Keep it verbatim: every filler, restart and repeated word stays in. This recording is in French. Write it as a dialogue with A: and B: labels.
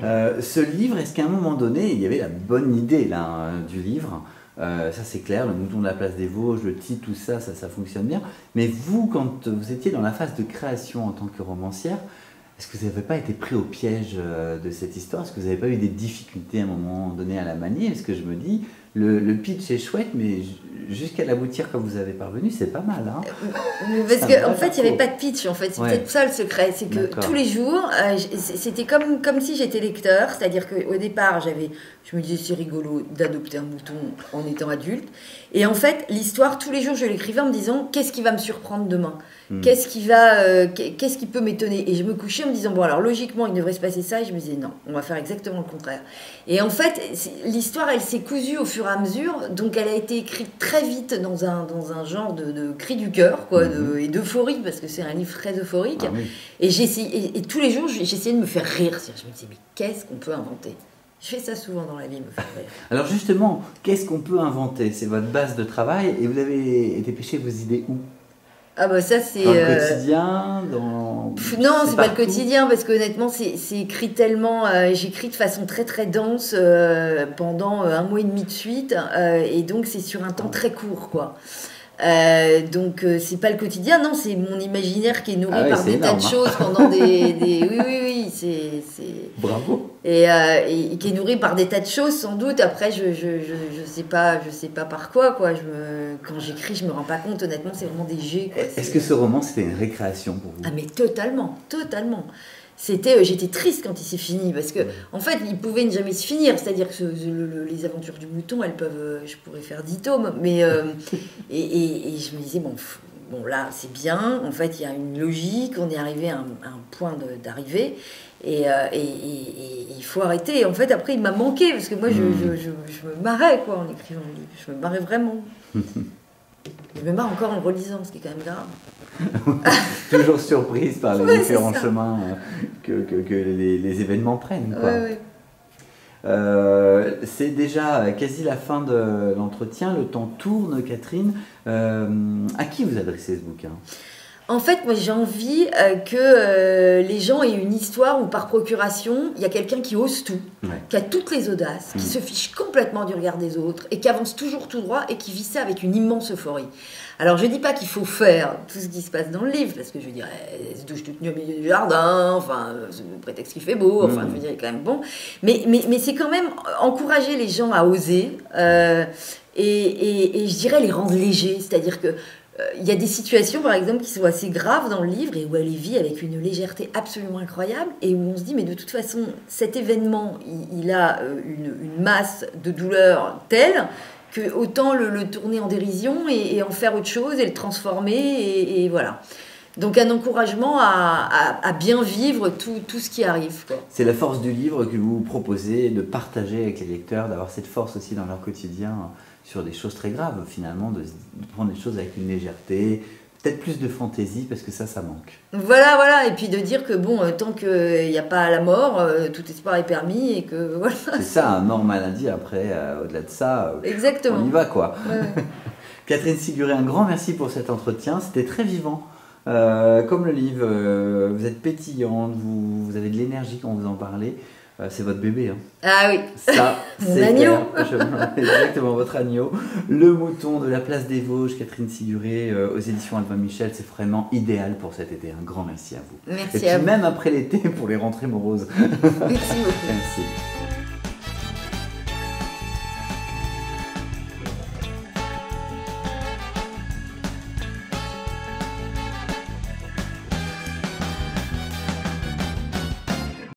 A: Euh, ce livre, est-ce qu'à un moment donné, il y avait la bonne idée là, hein, du livre? Euh, ça c'est clair, le mouton de la place des Vosges, le titre, tout ça, ça, ça fonctionne bien. Mais vous, quand vous étiez dans la phase de création en tant que romancière, est-ce que vous n'avez pas été pris au piège euh, de cette histoire? Est-ce que vous n'avez pas eu des difficultés à un moment donné à la manier? Parce que je me dis, le, le pitch est chouette, mais jusqu'à l'aboutir comme vous avez parvenu, c'est pas mal. Hein,
B: parce qu'en en fait, il n'y avait pas de pitch, en fait. C'est ouais. peut-être ça le secret. C'est que tous les jours, euh, c'était comme, comme si j'étais lecteur. C'est-à-dire qu'au départ, j'avais, je me disais, c'est rigolo d'adopter un mouton en étant adulte. Et en fait, l'histoire, tous les jours, je l'écrivais en me disant, qu'est-ce qui va me surprendre demain? Hmm. Qu'est-ce qui va, euh, qu'est-ce qui peut m'étonner? Et je me couchais en me disant, bon, alors logiquement, il devrait se passer ça. Et je me disais, non, on va faire exactement le contraire. Et en fait, l'histoire, elle s'est cousue au fur et à mesure. Donc, elle a été écrite très vite dans un, dans un genre de, de cri du cœur, quoi, mm-hmm. de, et d'euphorie, parce que c'est un livre très euphorique. Ah, oui. Et, et, et tous les jours, j'essayais de me faire rire. Je me disais, mais qu'est-ce qu'on peut inventer? Je fais ça souvent dans la vie, me faire rire.
A: Alors justement, qu'est-ce qu'on peut inventer? C'est votre base de travail, et vous avez été pêcher vos idées où?
B: Ah bah ça c'est...
A: Dans le euh... quotidien, dans...
B: Pff, non, c'est pas le quotidien, parce qu'honnêtement, c'est écrit tellement... Euh, J'écris de façon très très dense euh, pendant euh, un mois et demi de suite, euh, et donc c'est sur un temps très court, quoi. Euh, donc euh, c'est pas le quotidien, non, c'est mon imaginaire qui est nourri ah ouais, par des énorme, tas de choses pendant des, des... Oui, oui, oui, c'est...
A: Bravo.
B: Et, euh, et, et qui est nourri par des tas de choses, sans doute. Après, je je, je, je sais pas, je sais pas par quoi, quoi. Je me... Quand j'écris, je me rends pas compte, honnêtement, c'est vraiment des jets.
A: Est-ce que ce roman, c'était une récréation pour vous?
B: Ah mais totalement, totalement. C'était, euh, j'étais triste quand il s'est fini, parce que, ouais. en fait, il pouvait ne jamais se finir. C'est-à-dire que ce, le, le, les aventures du mouton, elles peuvent, euh, je pourrais faire dix tomes, mais euh, et, et, et je me disais bon, pff, bon là, c'est bien. En fait, il y a une logique. On est arrivé à un, à un point d'arrivée, et, euh, et, et, et il faut arrêter. Et en fait, après, il m'a manqué parce que moi, je, mmh. je, je, je me marrais quoi en écrivant le livre. Je me marrais vraiment. Je me marre encore en le relisant, ce qui est quand même grave.
A: Toujours surprise par les ouais, différents chemins que, que, que les, les événements prennent. Quoi. Ouais, ouais. Euh, c'est déjà quasi la fin de l'entretien, le temps tourne, Catherine. Euh, à qui vous adressez ce bouquin ?
B: En fait, moi j'ai envie euh, que euh, les gens aient une histoire où par procuration, il y a quelqu'un qui ose tout, ouais. qui a toutes les audaces, mmh. qui se fiche complètement du regard des autres et qui avance toujours tout droit et qui vit ça avec une immense euphorie. Alors je dis pas qu'il faut faire tout ce qui se passe dans le livre, parce que je veux dire, elle se douche toute nue au milieu du jardin, enfin, c'est le prétexte qu'il fait beau, enfin, mmh. je veux dire, il est quand même bon. Mais, mais, mais c'est quand même encourager les gens à oser euh, et, et, et je dirais les rendre légers, c'est-à-dire que il y a des situations, par exemple, qui sont assez graves dans le livre et où elle les vit avec une légèreté absolument incroyable et où on se dit, mais de toute façon, cet événement, il, il a une, une masse de douleur telle que autant le, le tourner en dérision et, et en faire autre chose et le transformer et, et voilà. Donc un encouragement à, à, à bien vivre tout, tout ce qui arrive.
A: C'est la force du livre que vous proposez de partager avec les lecteurs, d'avoir cette force aussi dans leur quotidien sur des choses très graves finalement, de, de prendre les choses avec une légèreté, peut-être plus de fantaisie parce que ça, ça manque.
B: Voilà, voilà, et puis de dire que bon, euh, tant qu'il n'y a pas la mort, euh, tout espoir est permis et que voilà.
A: C'est ça, mort, maladie, après, euh, au-delà de ça, euh,
B: exactement.
A: On y va quoi.
B: Ouais, ouais.
A: Catherine Siguré, un grand merci pour cet entretien, c'était très vivant. Euh, comme le livre, euh, vous êtes pétillante, vous, vous avez de l'énergie quand vous en parlez. Euh, c'est votre bébé. Hein.
B: Ah oui.
A: Ça,
B: c'est agneau.
A: Exactement, votre agneau. Le mouton de la place des Vosges, Catherine Siguré, euh, aux éditions Albin Michel, c'est vraiment idéal pour cet été. Un grand merci à vous.
B: Merci
A: Et puis
B: à vous.
A: même après l'été, pour les rentrées moroses.
B: Merci beaucoup.
A: Merci.